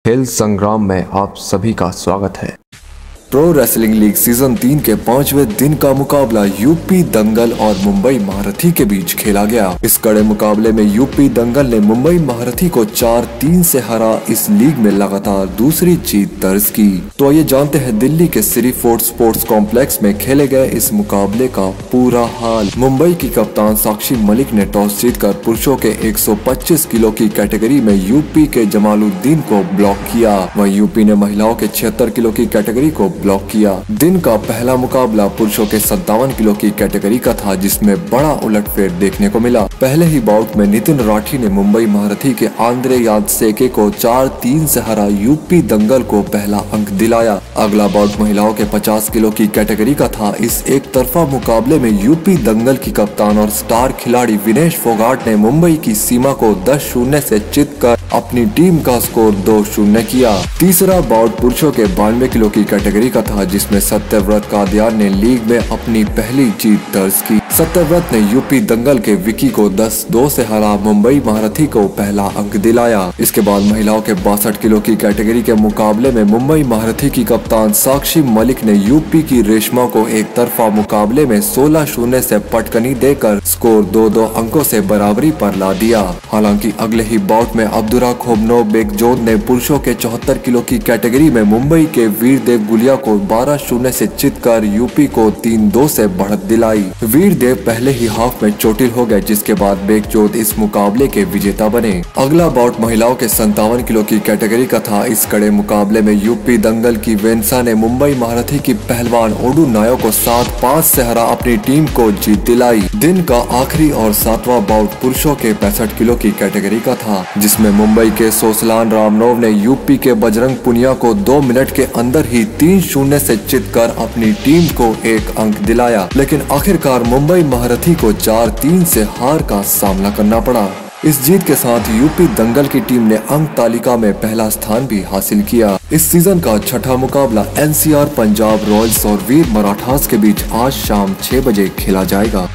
खेल संग्राम में आप सभी का स्वागत है। प्रो रेसलिंग लीग सीजन 3 के 5वें दिन का मुकाबला यूपी दंगल और मुंबई महारथी के बीच खेला गया। इस कड़े मुकाबले में यूपी दंगल ने मुंबई महारथी को 4-3 से हरा इस लीग में लगातार दूसरी जीत दर्ज की। तो आइए जानते हैं दिल्ली के सिरी फोर्ट स्पोर्ट्स कॉम्प्लेक्स में खेले गए इस मुकाबले का पूरा हाल। मुंबई की कप्तान साक्षी मलिक ने टॉस जीतकर पुरुषों के 125 किलो की कैटेगरी में यूपी के जमालुद्दीन को ब्लॉक किया। वहीं यूपी ने महिलाओं के 76 किलो की कैटेगरी को ब्लॉक किया। दिन का पहला मुकाबला पुरुषों के 57 किलो की कैटेगरी का था, जिसमें बड़ा उलटफेर देखने को मिला। पहले ही बाउट में नितिन राठी ने मुंबई महारथी के आंद्रे यादसेके को 4-3 से हरा यूपी दंगल को पहला अंक दिलाया। अगला बाउट महिलाओं के 50 किलो की कैटेगरी का था। इस एक तरफा मुकाबले में यूपी दंगल की कप्तान और स्टार खिलाड़ी विनेश फोगाट ने मुंबई की सीमा को 10-0 से चित कर अपनी टीम का स्कोर 2-0 किया। तीसरा बाउट पुरुषों के 92 किलो की कैटेगरी का था, जिसमें सत्यव्रत कादियान ने लीग में अपनी पहली जीत दर्ज की। सत्यव्रत ने यूपी दंगल के विकी को 10-2 से हरा मुंबई महारथी को पहला अंक दिलाया। इसके बाद महिलाओं के 62 किलो की कैटेगरी के मुकाबले में मुंबई महारथी की कप्तान साक्षी मलिक ने यूपी की रेशमा को एक तरफा मुकाबले में 16-0 से पटकनी देकर स्कोर 2-2 अंकों से बराबरी पर ला दिया। हालांकि अगले ही बाउट में अब्दुराखमोनोव बेकजोद ने पुरुषों के 74 किलो की कैटेगरी में मुंबई के वीर को 12-0 से चित कर यूपी को 3-2 से बढ़त दिलाई। वीरदेव पहले ही हाफ में चोटिल हो गए, जिसके बाद बेकजोद इस मुकाबले के विजेता बने। अगला बाउट महिलाओं के 57 किलो की कैटेगरी का था। इस कड़े मुकाबले में यूपी दंगल की वेनसा ने मुंबई महारथी की पहलवान ओडुनायो को 7-5 से हरा अपनी टीम को जीत दिलाई। दिन का आखिरी और 7वां बाउट पुरुषों के 65 किलो की कैटेगरी का था, जिसमें मुंबई के सोसलान रोमनोव ने यूपी के बजरंग पुनिया को 2 मिनट के अंदर ही 3-0 से चित कर अपनी टीम को एक अंक दिलाया। लेकिन आखिरकार मुंबई महारथी को 4-3 से हार का सामना करना पड़ा। इस जीत के साथ यूपी दंगल की टीम ने अंक तालिका में पहला स्थान भी हासिल किया। इस सीजन का छठा मुकाबला एनसीआर पंजाब रॉयल्स और वीर मराठास के बीच आज शाम 6 बजे खेला जाएगा।